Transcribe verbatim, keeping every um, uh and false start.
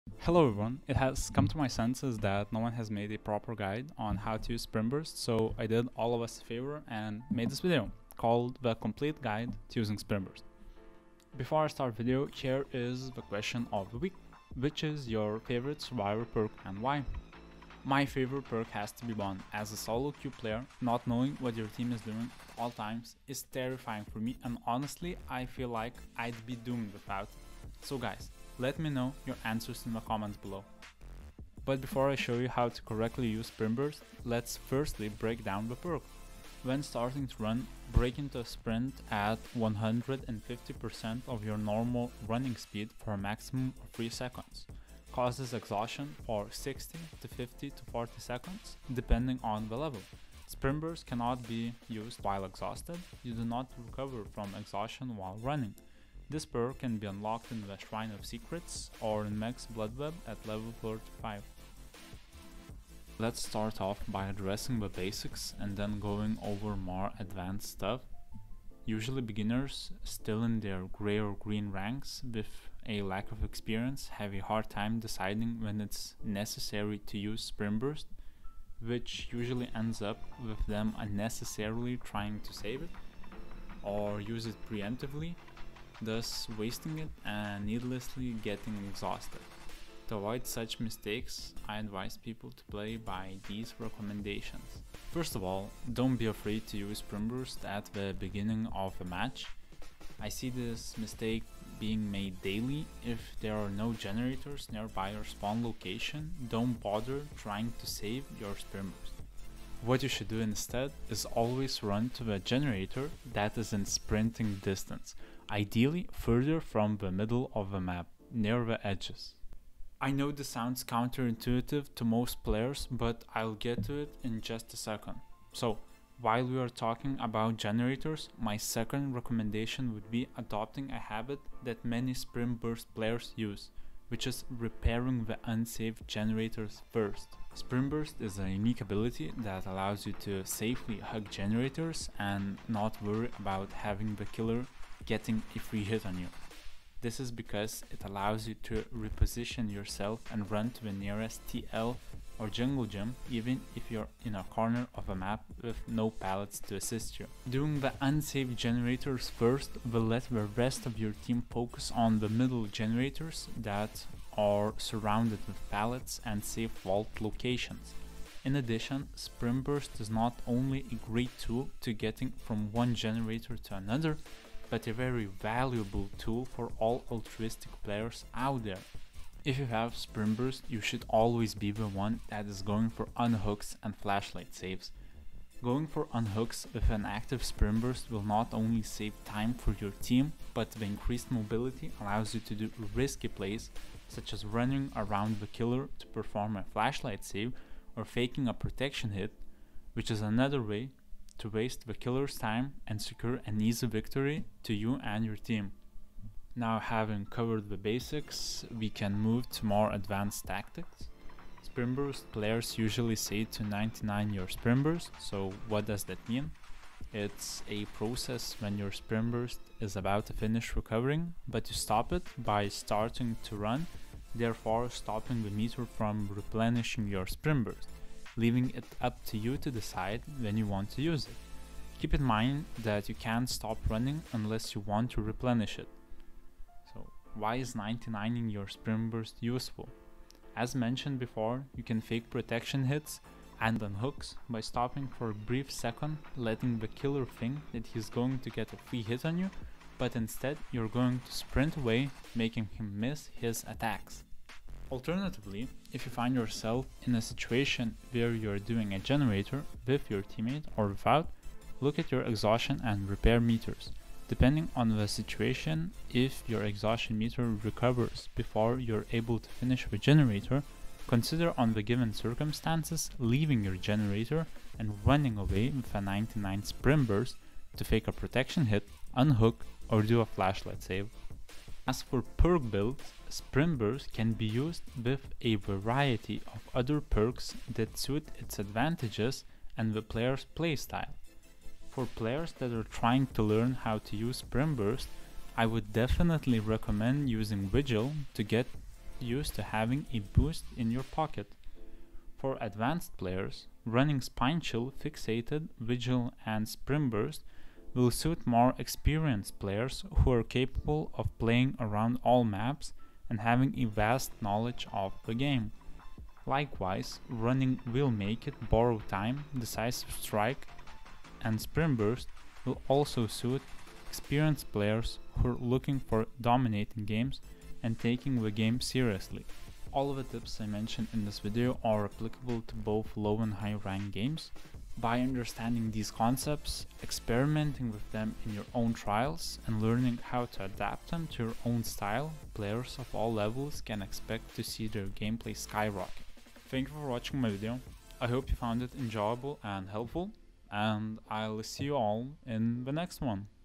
Hello everyone, it has come to my senses that no one has made a proper guide on how to use Spring Burst, so I did all of us a favor and made this video called the complete guide to using Spring Burst. Before I start the video, here is the question of the week. Which is your favorite survivor perk and why? My favorite perk has to be one. As a solo queue player, not knowing what your team is doing at all times is terrifying for me, and honestly I feel like I'd be doomed without it. So guys, let me know your answers in the comments below. But before I show you how to correctly use Spring Burst, let's firstly break down the perk. When starting to run, break into a sprint at one hundred fifty percent of your normal running speed for a maximum of three seconds. Causes exhaustion for sixty to fifty to forty seconds, depending on the level. Spring Burst cannot be used while exhausted. You do not recover from exhaustion while running. This perk can be unlocked in the Shrine of Secrets or in Max Bloodweb at level thirty-five. Let's start off by addressing the basics and then going over more advanced stuff. Usually beginners still in their grey or green ranks with a lack of experience have a hard time deciding when it's necessary to use Spring Burst, which usually ends up with them unnecessarily trying to save it or use it preemptively, thus wasting it and needlessly getting exhausted. To avoid such mistakes, I advise people to play by these recommendations. First of all, don't be afraid to use Spring Burst at the beginning of a match. I see this mistake being made daily. If there are no generators nearby your spawn location, don't bother trying to save your Spring Burst. What you should do instead is always run to the generator that is in sprinting distance, ideally further from the middle of the map, near the edges. I know this sounds counterintuitive to most players, but I'll get to it in just a second. So, while we are talking about generators, my second recommendation would be adopting a habit that many Spring Burst players use, which is repairing the unsaved generators first. Spring Burst is a unique ability that allows you to safely hug generators and not worry about having the killer getting a free hit on you. This is because it allows you to reposition yourself and run to the nearest T L or jungle gym even if you're in a corner of a map with no pallets to assist you. Doing the unsaved generators first will let the rest of your team focus on the middle generators that are surrounded with pallets and safe vault locations. In addition, Spring Burst is not only a great tool to getting from one generator to another, but a very valuable tool for all altruistic players out there. If you have Spring Burst, you should always be the one that is going for unhooks and flashlight saves. Going for unhooks with an active Spring Burst will not only save time for your team, but the increased mobility allows you to do risky plays such as running around the killer to perform a flashlight save or faking a protection hit, which is another way to waste the killer's time and secure an easy victory to you and your team. Now, having covered the basics, we can move to more advanced tactics. Spring Burst players usually say to ninety-nine your Spring Burst, so what does that mean? It's a process when your Spring Burst is about to finish recovering, but you stop it by starting to run, therefore stopping the meter from replenishing your Spring Burst, leaving it up to you to decide when you want to use it. Keep in mind that you can't stop running unless you want to replenish it. So, why is ninety-nining your Spring Burst useful? As mentioned before, you can fake protection hits and unhooks by stopping for a brief second, letting the killer think that he's going to get a free hit on you, but instead you're going to sprint away, making him miss his attacks. Alternatively, if you find yourself in a situation where you are doing a generator with your teammate or without, look at your exhaustion and repair meters. Depending on the situation, if your exhaustion meter recovers before you're able to finish the generator, consider on the given circumstances leaving your generator and running away with a ninety-nine Spring Burst to fake a protection hit, unhook, or do a flashlight save. As for perk builds, Spring Burst can be used with a variety of other perks that suit its advantages and the player's playstyle. For players that are trying to learn how to use Spring Burst, I would definitely recommend using Vigil to get used to having a boost in your pocket. For advanced players, running Spine Chill, Fixated, Vigil, and Sprint Burst will suit more experienced players who are capable of playing around all maps and having a vast knowledge of the game. Likewise, running Will Make It, Borrow Time, Decisive Strike, and Sprint Burst will also suit experienced players who are looking for dominating games and taking the game seriously. All of the tips I mentioned in this video are applicable to both low and high rank games. By understanding these concepts, experimenting with them in your own trials, and learning how to adapt them to your own style, players of all levels can expect to see their gameplay skyrocket. Thank you for watching my video. I hope you found it enjoyable and helpful, and I'll see you all in the next one.